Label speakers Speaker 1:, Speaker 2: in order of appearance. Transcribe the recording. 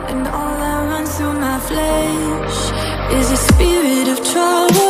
Speaker 1: and all that runs through my flesh is a spirit of trouble.